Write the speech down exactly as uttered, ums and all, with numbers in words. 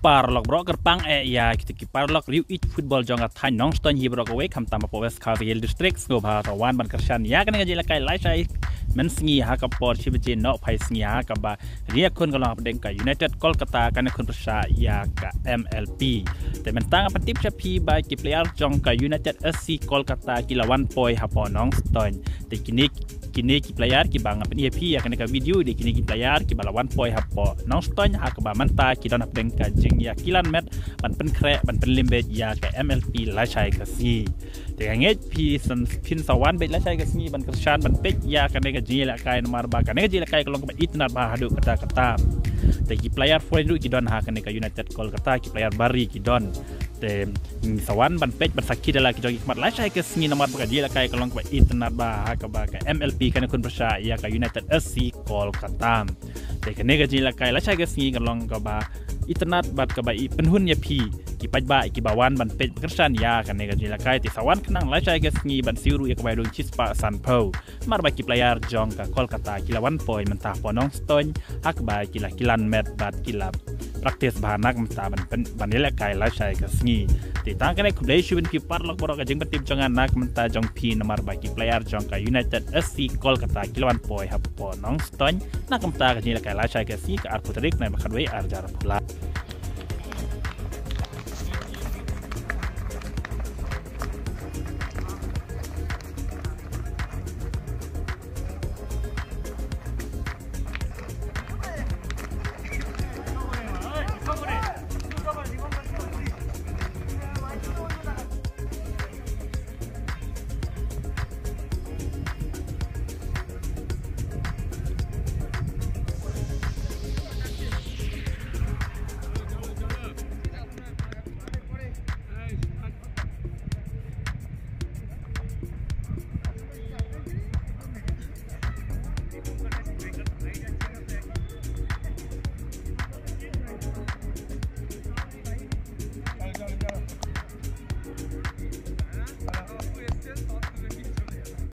par lok bro kerpang e ya kita kipar lok riu it football jonga than nong ston hi bro we kam tam po west carville district go bha rawan ban kershan ya kan ngaji lakai lai sai men sngi ha ka por chi bje no phai sngi ha ka ba ria khun ka long deng ka united kolkata kan khun prasa ya ka M L P te men tang pa tip chapi ba ki player jong ka united S C kolkata kilawan poi ha po nong ston te kini kini ki player ki bang pen E P ya kan ka video de kini ki player ki balawan poi ha po nong ston ha ka ba manta ki don deng ka jing ya kilan met ban pen kre ban pen limbe ya ka M L P lai sai ka si te nge pi san pin sawan be lai sai ka si ban kershan ban pek ya kan ka jing la kai nomor ba kan ka jing la kai kolong ka itnat ba hadu kata kata te ki player foreign ru ki don ha kan ka united kolkata ki player bari ki don te sawan ban pek ban sakit la ki jogi mat lai sai ka si nomor ba ka jing la kai kolong ka itnat ba ha ka ba ka M L P kan kun prasa ya ka united S C kolkata te kan ka jing la kai lai sai ka si kolong ka ba itnat bat ka ba i penhun ya pi ki paj ba ki bawan ban pej kersan ya kan ne ga kai ti sawan kenang lai sai ga sngi ban siru ya ka bai dong chispa san po mar ba ki player jong ka kolkata ki lawan poi mentah ponong ston hak ba ki la kilan met bat ki la praktis bahanak mentah ban ban ne la kai lai sai ga sngi ti tang kan ne kudai shubin ki par lok borok ga jing batip jong anak mentah jong pi nomor ba ki player jong ka united S C kolkata ki lawan poi ha ponong ston nak mentah ga ni la kai lai sai ga si ka ar putrik na ba kadwe ar jar pula